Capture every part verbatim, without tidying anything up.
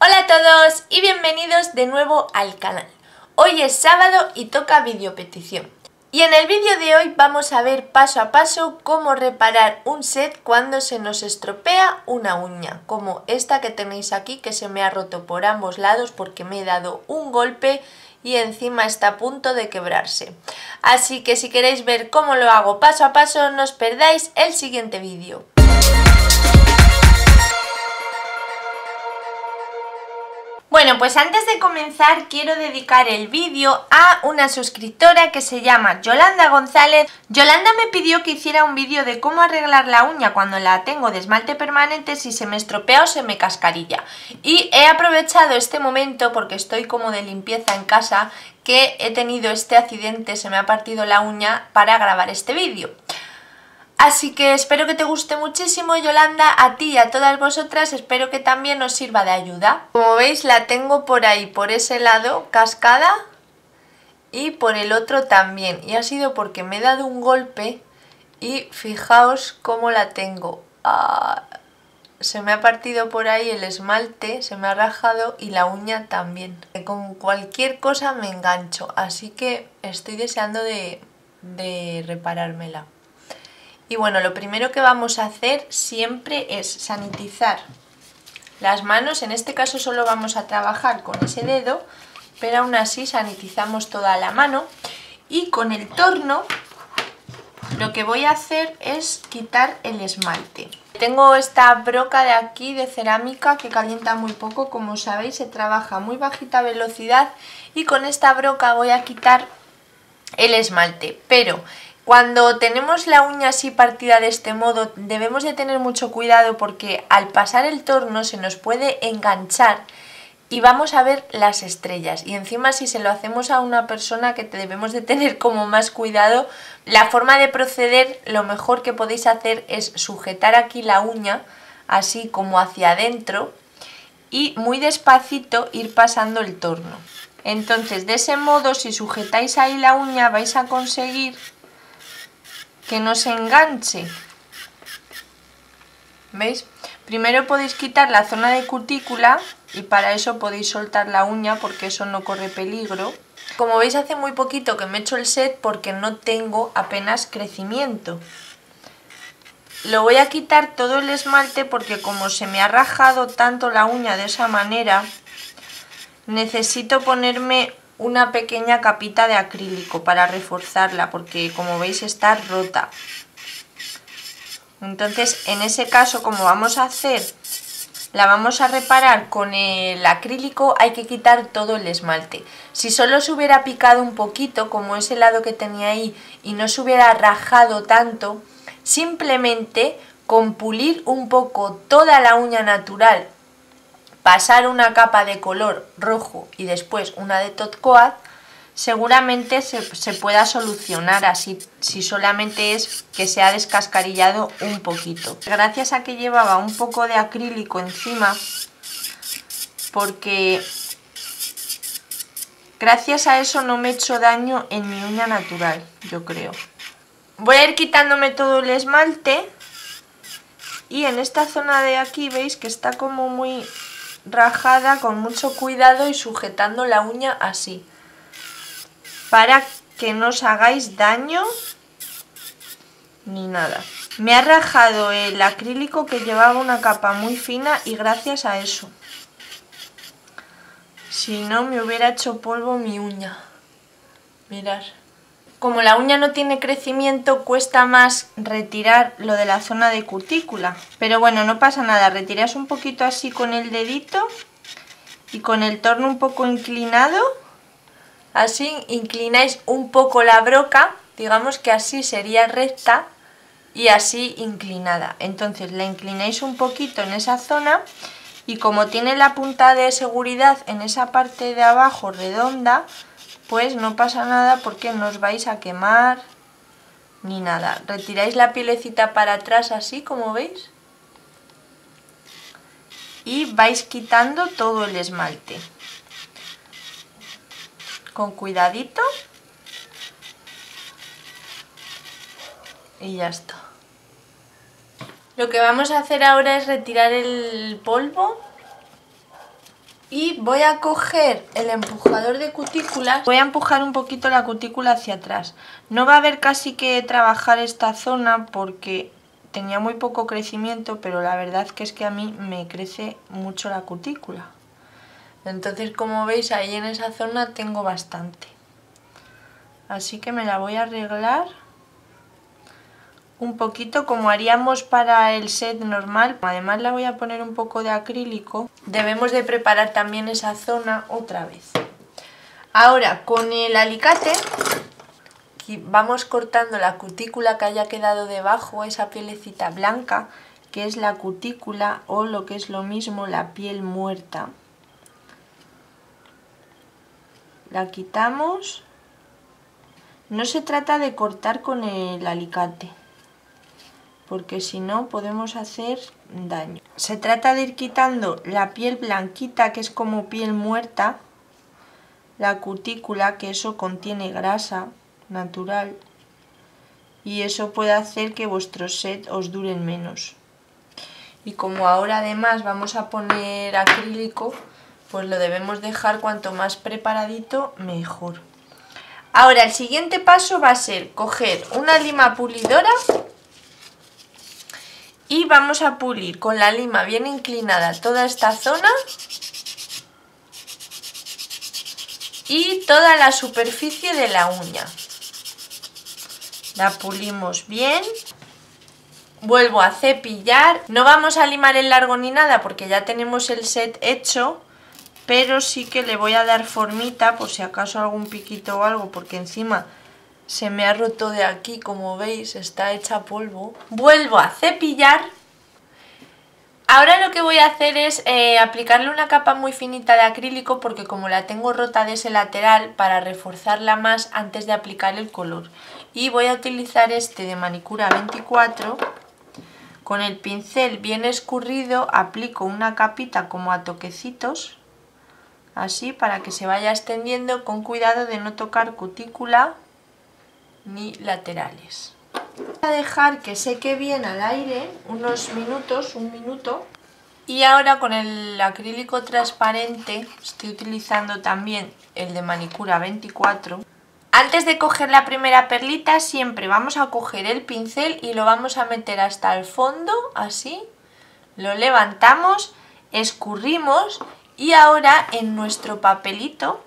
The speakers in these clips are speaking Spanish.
Hola a todos y bienvenidos de nuevo al canal. Hoy es sábado y toca vídeo petición. Y en el vídeo de hoy vamos a ver paso a paso cómo reparar un set cuando se nos estropea una uña, como esta que tenéis aquí que se me ha roto por ambos lados porque me he dado un golpe y encima está a punto de quebrarse. Así que si queréis ver cómo lo hago paso a paso, no os perdáis el siguiente vídeo. Bueno, pues antes de comenzar quiero dedicar el vídeo a una suscriptora que se llama Yolanda González. Yolanda me pidió que hiciera un vídeo de cómo arreglar la uña cuando la tengo de esmalte permanente si se me estropea o se me cascarilla. Y he aprovechado este momento porque estoy como de limpieza en casa, que he tenido este accidente, se me ha partido la uña, para grabar este vídeo. Así que espero que te guste muchísimo, Yolanda, a ti y a todas vosotras, espero que también os sirva de ayuda. Como veis, la tengo por ahí, por ese lado, cascada, y por el otro también. Y ha sido porque me he dado un golpe y fijaos cómo la tengo. Ah, se me ha partido por ahí el esmalte, se me ha rajado y la uña también. Con cualquier cosa me engancho, así que estoy deseando de, de reparármela. Y bueno, lo primero que vamos a hacer siempre es sanitizar las manos. En este caso solo vamos a trabajar con ese dedo, pero aún así sanitizamos toda la mano. Y con el torno lo que voy a hacer es quitar el esmalte. Tengo esta broca de aquí de cerámica que calienta muy poco, como sabéis, se trabaja a muy bajita velocidad y con esta broca voy a quitar el esmalte. Pero cuando tenemos la uña así partida de este modo debemos de tener mucho cuidado porque al pasar el torno se nos puede enganchar y vamos a ver las estrellas. Y encima si se lo hacemos a una persona que debemos de tener como más cuidado, la forma de proceder, lo mejor que podéis hacer es sujetar aquí la uña así como hacia adentro y muy despacito ir pasando el torno. Entonces de ese modo, si sujetáis ahí la uña, vais a conseguir que no se enganche. ¿Veis? Primero podéis quitar la zona de cutícula y para eso podéis soltar la uña porque eso no corre peligro. Como veis, hace muy poquito que me he hecho el set porque no tengo apenas crecimiento. Lo voy a quitar todo el esmalte porque como se me ha rajado tanto la uña de esa manera, necesito ponerme una pequeña capita de acrílico para reforzarla porque como veis está rota. Entonces en ese caso, como vamos a hacer, la vamos a reparar con el acrílico, hay que quitar todo el esmalte. Si solo se hubiera picado un poquito, como ese lado que tenía ahí, y no se hubiera rajado tanto, simplemente con pulir un poco toda la uña natural, pasar una capa de color rojo y después una de Top Coat, seguramente se, se pueda solucionar así, si solamente es que se ha descascarillado un poquito. Gracias a que llevaba un poco de acrílico encima, porque gracias a eso no me he hecho daño en mi uña natural, yo creo. Voy a ir quitándome todo el esmalte y en esta zona de aquí veis que está como muy rajada, con mucho cuidado y sujetando la uña así para que no os hagáis daño ni nada. Me ha rajado el acrílico que llevaba una capa muy fina y gracias a eso, si no me hubiera hecho polvo mi uña. Mirad, como la uña no tiene crecimiento cuesta más retirar lo de la zona de cutícula, pero bueno, no pasa nada, retiráis un poquito así con el dedito y con el torno un poco inclinado, así inclináis un poco la broca, digamos que así sería recta y así inclinada. Entonces la inclináis un poquito en esa zona y como tiene la punta de seguridad en esa parte de abajo redonda, pues no pasa nada porque no os vais a quemar ni nada. Retiráis la pielecita para atrás así como veis y vais quitando todo el esmalte con cuidadito y ya está. Lo que vamos a hacer ahora es retirar el polvo Y voy a coger el empujador de cutículas, voy a empujar un poquito la cutícula hacia atrás. No va a haber casi que trabajar esta zona porque tenía muy poco crecimiento, pero la verdad que es que a mí me crece mucho la cutícula. Entonces, como veis, ahí en esa zona tengo bastante. Así que me la voy a arreglar un poquito como haríamos para el set normal. Además la voy a poner un poco de acrílico. Debemos de preparar también esa zona otra vez. Ahora con el alicate vamos cortando la cutícula que haya quedado debajo, esa pielecita blanca que es la cutícula o lo que es lo mismo la piel muerta. La quitamos. No se trata de cortar con el alicate, porque si no podemos hacer daño. Se trata de ir quitando la piel blanquita, que es como piel muerta, la cutícula, que eso contiene grasa natural, y eso puede hacer que vuestro set os duren menos. Y como ahora además vamos a poner acrílico, pues lo debemos dejar cuanto más preparadito mejor. Ahora el siguiente paso va a ser coger una lima pulidora y vamos a pulir con la lima bien inclinada toda esta zona y toda la superficie de la uña. La pulimos bien. Vuelvo a cepillar. No vamos a limar el largo ni nada porque ya tenemos el set hecho, pero sí que le voy a dar formita por si acaso algún piquito o algo, porque encima se me ha roto de aquí, como veis, está hecha polvo. Vuelvo a cepillar. Ahora lo que voy a hacer es eh, aplicarle una capa muy finita de acrílico, porque como la tengo rota de ese lateral, para reforzarla más antes de aplicar el color. Y voy a utilizar este de Manicura veinticuatro. Con el pincel bien escurrido aplico una capita como a toquecitos, así, para que se vaya extendiendo, con cuidado de no tocar cutícula ni laterales. Voy a dejar que seque bien al aire unos minutos, un minuto. Y ahora con el acrílico transparente, estoy utilizando también el de Manicura veinticuatro. Antes de coger la primera perlita siempre vamos a coger el pincel y lo vamos a meter hasta el fondo, así. Lo levantamos, escurrimos y ahora en nuestro papelito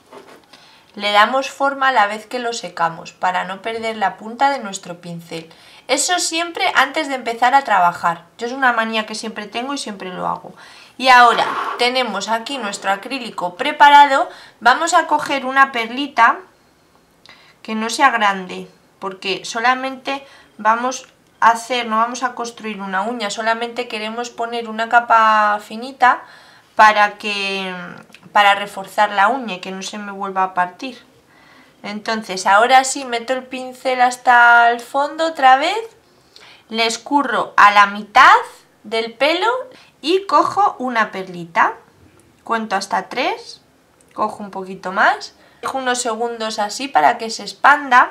le damos forma a la vez que lo secamos para no perder la punta de nuestro pincel. Eso siempre antes de empezar a trabajar. Yo es una manía que siempre tengo y siempre lo hago. Y ahora tenemos aquí nuestro acrílico preparado. Vamos a coger una perlita que no sea grande, porque solamente vamos a hacer, no vamos a construir una uña, solamente queremos poner una capa finita para que para reforzar la uña y que no se me vuelva a partir. Entonces ahora sí meto el pincel hasta el fondo otra vez, le escurro a la mitad del pelo y cojo una perlita, cuento hasta tres, cojo un poquito más, dejo unos segundos así para que se expanda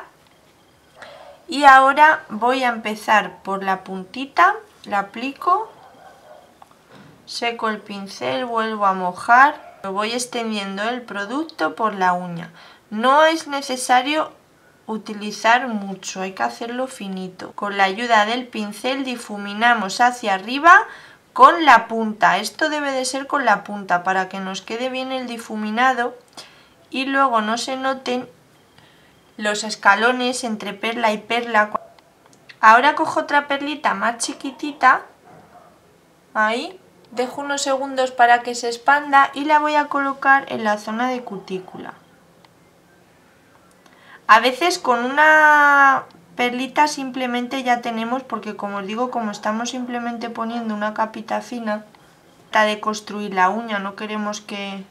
y ahora voy a empezar por la puntita, la aplico, seco el pincel, vuelvo a mojar, lo voy extendiendo el producto por la uña. No es necesario utilizar mucho, hay que hacerlo finito. Con la ayuda del pincel difuminamos hacia arriba con la punta, esto debe de ser con la punta para que nos quede bien el difuminado y luego no se noten los escalones entre perla y perla. Ahora cojo otra perlita más chiquitita, ahí, dejo unos segundos para que se expanda y la voy a colocar en la zona de cutícula. A veces con una perlita simplemente ya tenemos, porque como os digo, como estamos simplemente poniendo una capita fina, está de construir la uña, no queremos que,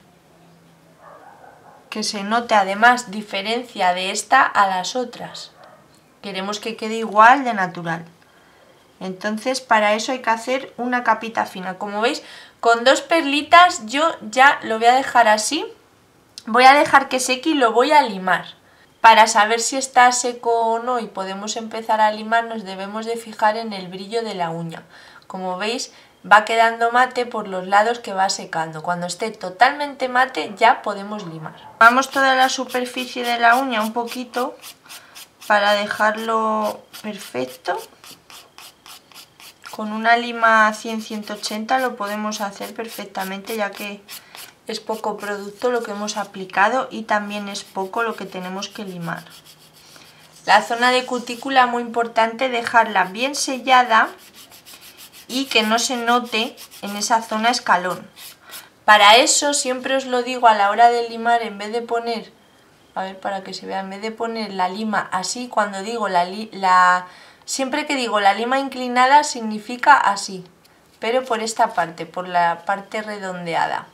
que se note además diferencia de esta a las otras. Queremos que quede igual de natural. Entonces para eso hay que hacer una capita fina. Como veis, con dos perlitas yo ya lo voy a dejar así. Voy a dejar que seque y lo voy a limar. Para saber si está seco o no y podemos empezar a limar, nos debemos de fijar en el brillo de la uña. Como veis, va quedando mate por los lados que va secando. Cuando esté totalmente mate ya podemos limar. Vamos toda la superficie de la uña un poquito para dejarlo perfecto. Con una lima cien ciento ochenta lo podemos hacer perfectamente, ya que es poco producto lo que hemos aplicado y también es poco lo que tenemos que limar. La zona de cutícula, muy importante dejarla bien sellada y que no se note en esa zona escalón. Para eso siempre os lo digo a la hora de limar, en vez de poner, a ver para que se vea, en vez de poner la lima así, cuando digo la, la siempre que digo la lima inclinada significa así, pero por esta parte, por la parte redondeada.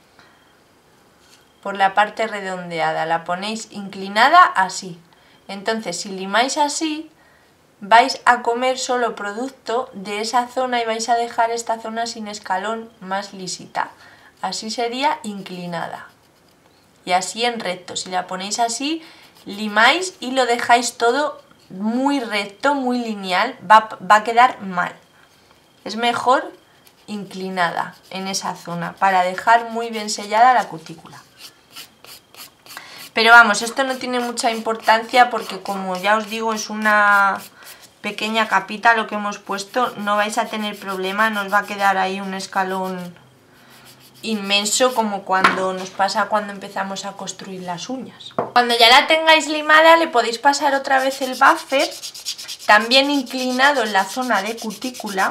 Por la parte redondeada, la ponéis inclinada así. Entonces, si limáis así, vais a comer solo producto de esa zona y vais a dejar esta zona sin escalón, más lisita. Así sería inclinada. Y así en recto. Si la ponéis así, limáis y lo dejáis todo muy recto, muy lineal, va, va a quedar mal. Es mejor inclinada en esa zona para dejar muy bien sellada la cutícula. Pero vamos, esto no tiene mucha importancia porque, como ya os digo, es una pequeña capita lo que hemos puesto. No vais a tener problema, no os va a quedar ahí un escalón inmenso como cuando nos pasa cuando empezamos a construir las uñas. Cuando ya la tengáis limada le podéis pasar otra vez el buffer, también inclinado en la zona de cutícula,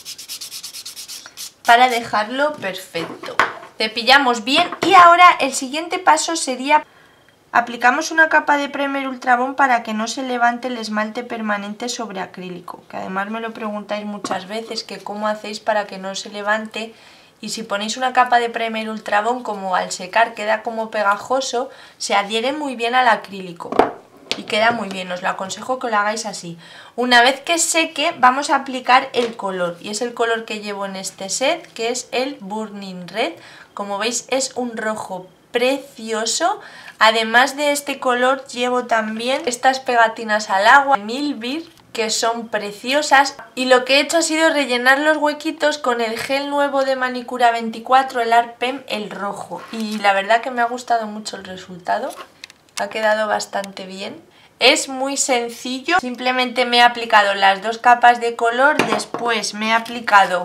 para dejarlo perfecto. Cepillamos bien y ahora el siguiente paso sería: aplicamos una capa de primer Ultra Bond para que no se levante el esmalte permanente sobre acrílico, que además me lo preguntáis muchas veces, que cómo hacéis para que no se levante. Y si ponéis una capa de primer Ultra Bond, como al secar queda como pegajoso, se adhiere muy bien al acrílico y queda muy bien. Os lo aconsejo que lo hagáis así. Una vez que seque, vamos a aplicar el color, y es el color que llevo en este set, que es el Burning Red. Como veis, es un rojo precioso. Además de este color, llevo también estas pegatinas al agua, Milbir, que son preciosas, y lo que he hecho ha sido rellenar los huequitos con el gel nuevo de Manicura veinticuatro, el Art Pen, el rojo, y la verdad que me ha gustado mucho el resultado, ha quedado bastante bien. Es muy sencillo, simplemente me he aplicado las dos capas de color, después me he aplicado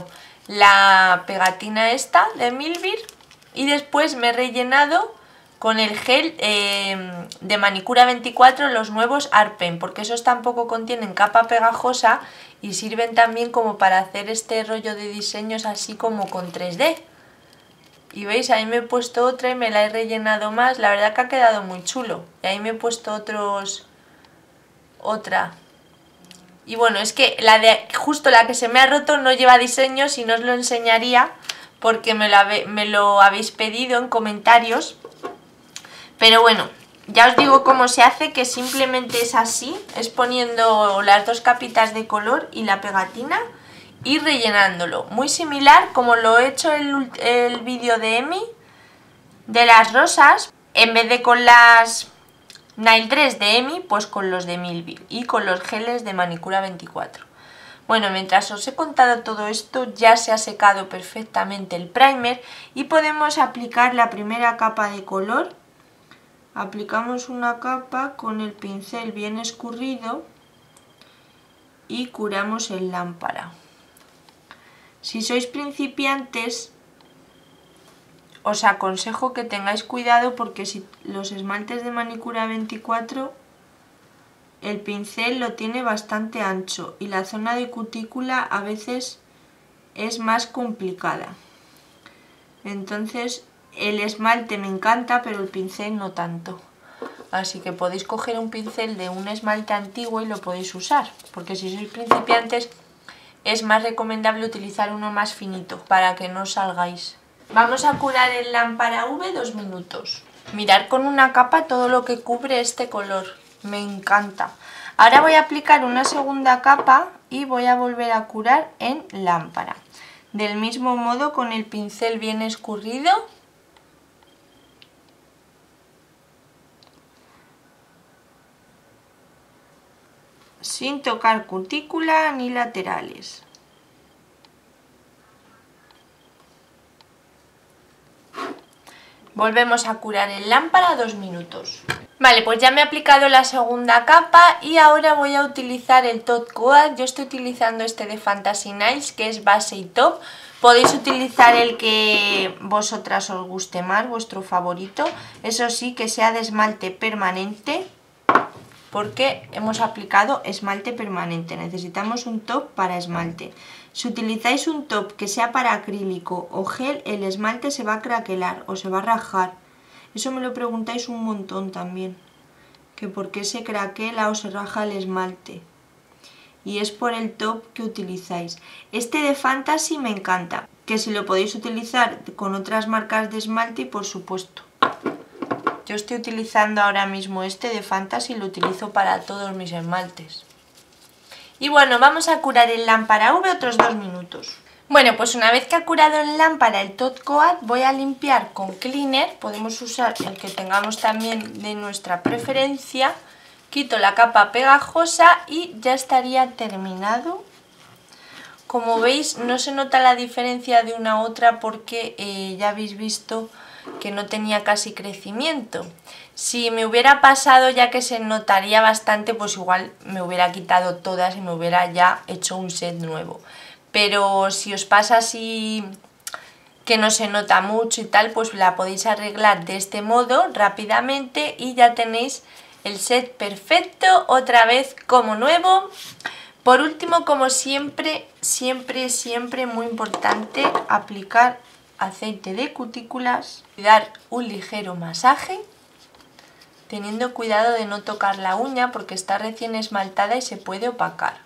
la pegatina esta de Milbir y después me he rellenado con el gel eh, de Manicura veinticuatro, los nuevos Art Pen, porque esos tampoco contienen capa pegajosa y sirven también como para hacer este rollo de diseños así como con tres D. Y veis, ahí me he puesto otra y me la he rellenado más, la verdad que ha quedado muy chulo. Y ahí me he puesto otros, otra. Y bueno, es que la de justo la que se me ha roto no lleva diseño, si no os lo enseñaría, porque me lo, habe, me lo habéis pedido en comentarios. Pero bueno, ya os digo cómo se hace, que simplemente es así, es poniendo las dos capitas de color y la pegatina y rellenándolo. Muy similar como lo he hecho el, el vídeo de Emi, de las rosas, en vez de con las Nail tres de Emi, pues con los de Milbir y con los geles de Manicura veinticuatro. Bueno, mientras os he contado todo esto, ya se ha secado perfectamente el primer y podemos aplicar la primera capa de color. Aplicamos una capa con el pincel bien escurrido y curamos en lámpara. Si sois principiantes, os aconsejo que tengáis cuidado, porque si los esmaltes de Manicura veinticuatro, el pincel lo tiene bastante ancho y la zona de cutícula a veces es más complicada. Entonces, el esmalte me encanta, pero el pincel no tanto. Así que podéis coger un pincel de un esmalte antiguo y lo podéis usar, porque si sois principiantes es más recomendable utilizar uno más finito para que no salgáis. Vamos a curar en lámpara V dos minutos. Mirad con una capa todo lo que cubre este color, me encanta. Ahora voy a aplicar una segunda capa y voy a volver a curar en lámpara. Del mismo modo, con el pincel bien escurrido. Sin tocar cutícula ni laterales. Volvemos a curar en lámpara dos minutos. Vale, pues ya me he aplicado la segunda capa y ahora voy a utilizar el Top Coat. Yo estoy utilizando este de Fantasy Nails, que es base y top. Podéis utilizar el que vosotras os guste más, vuestro favorito. Eso sí, que sea de esmalte permanente, porque hemos aplicado esmalte permanente. Necesitamos un top para esmalte. Si utilizáis un top que sea para acrílico o gel, el esmalte se va a craquelar o se va a rajar. Eso me lo preguntáis un montón también, que por qué se craquela o se raja el esmalte. Y es por el top que utilizáis. Este de Fantasy me encanta, que si lo podéis utilizar con otras marcas de esmalte, por supuesto. Yo estoy utilizando ahora mismo este de Fantasy y lo utilizo para todos mis esmaltes. Y bueno, vamos a curar en lámpara V otros dos minutos. Bueno, pues una vez que ha curado en lámpara el Top Coat, voy a limpiar con cleaner. Podemos usar el que tengamos también de nuestra preferencia. Quito la capa pegajosa y ya estaría terminado. Como veis, no se nota la diferencia de una a otra porque eh, ya habéis visto que no tenía casi crecimiento. Si me hubiera pasado, ya que se notaría bastante, pues igual me hubiera quitado todas y me hubiera ya hecho un set nuevo. Pero si os pasa así que no se nota mucho y tal, pues la podéis arreglar de este modo rápidamente y ya tenéis el set perfecto, otra vez como nuevo. Por último, como siempre, siempre, siempre muy importante, aplicar aceite de cutículas y dar un ligero masaje, teniendo cuidado de no tocar la uña porque está recién esmaltada y se puede opacar.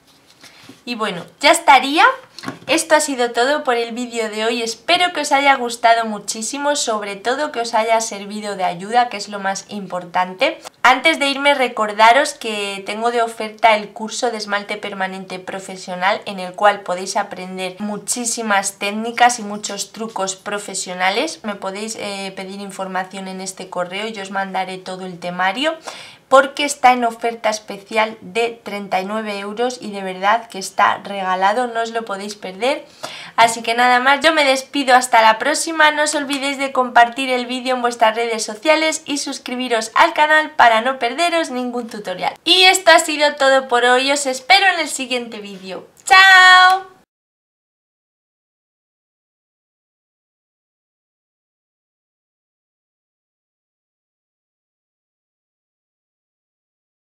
Y bueno, ya estaría. Esto ha sido todo por el vídeo de hoy. Espero que os haya gustado muchísimo, sobre todo que os haya servido de ayuda, que es lo más importante. Antes de irme, recordaros que tengo de oferta el curso de esmalte permanente profesional, en el cual podéis aprender muchísimas técnicas y muchos trucos profesionales. Me podéis eh, pedir información en este correo y yo os mandaré todo el temario, porque está en oferta especial de treinta y nueve euros y de verdad que está regalado, no os lo podéis perder. Así que nada más, yo me despido hasta la próxima. No os olvidéis de compartir el vídeo en vuestras redes sociales y suscribiros al canal para no perderos ningún tutorial. Y esto ha sido todo por hoy, os espero en el siguiente vídeo. ¡Chao!